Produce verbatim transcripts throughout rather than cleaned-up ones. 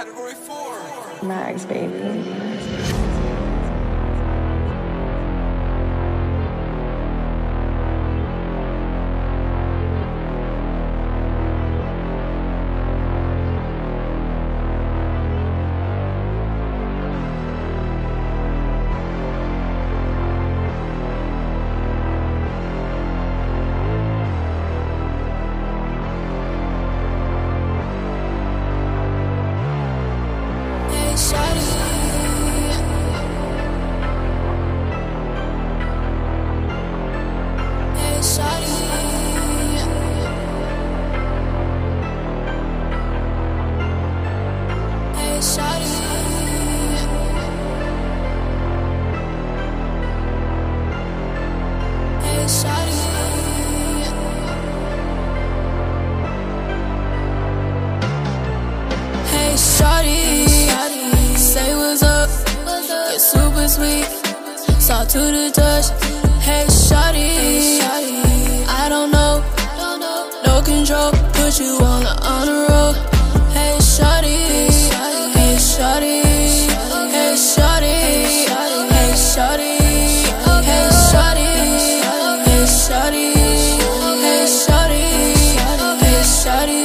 Category four. Max, baby. Hey shawty, say what's up, you're super sweet, soft to the touch. Hey shawty, I don't know, no control, put you on the honor roll. Hey shawty, hey shawty, hey shawty, hey shawty, hey shawty, hey shawty, hey shawty, hey shawty.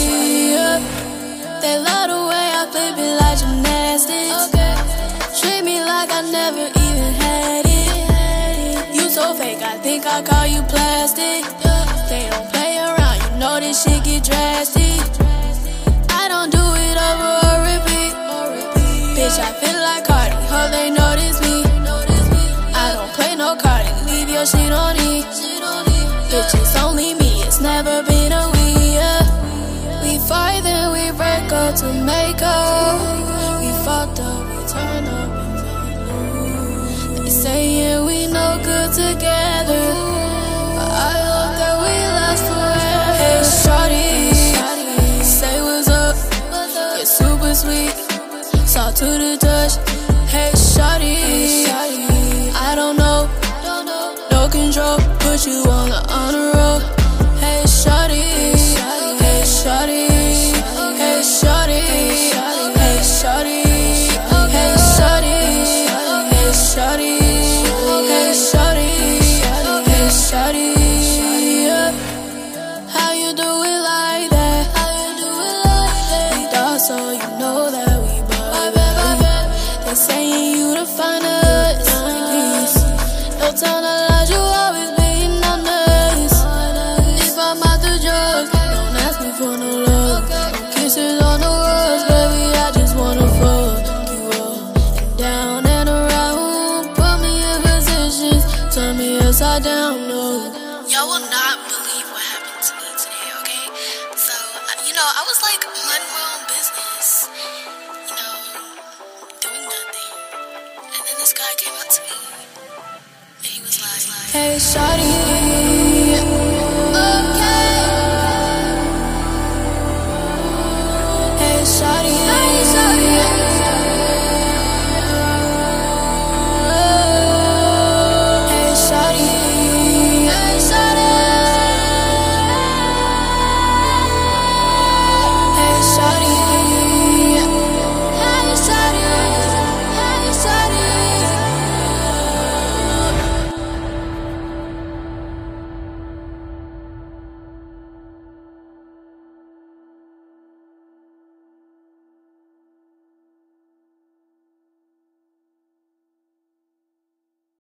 They love the way I flip it like gymnastics. Treat me like I never even had it. You so fake, I think I call you plastic. They don't play around, you know this shit get drastic. I don't do it over or repeat. Bitch, I feel like Cardi, hope they notice me. I don't play no Cardi, leave your shit on E. Bitch, it's only me, it's never been a we, yeah. We fight, then we break up to make up. We fucked up, we turn up and then lose. They saying we no good together, but I hope that we last forever. Hey shawty, say what's up, you're super sweet, soft to the touch. Hey shawty, I don't know, no control, put you on the honor roll. Hey shawty, hey shawty, hey shawty, hey shawty, hey shawty, hey shawty, hey shawty, hey shawty. How you do it like that? How you do it like that? We thought so, you know that we both. They saying you the finest piece. No time to lie, you always being honest. If I'm out the drugs, don't ask me for no love. No kisses on the walls, baby, I just wanna fuck you up and down and around. Put me in positions, turn me upside down, no. Y'all will not believe what happened to me today, okay? So, you know, I was like minding my own business, you know, doing nothing. And then this guy came up to me, and he was like, Hey shawty,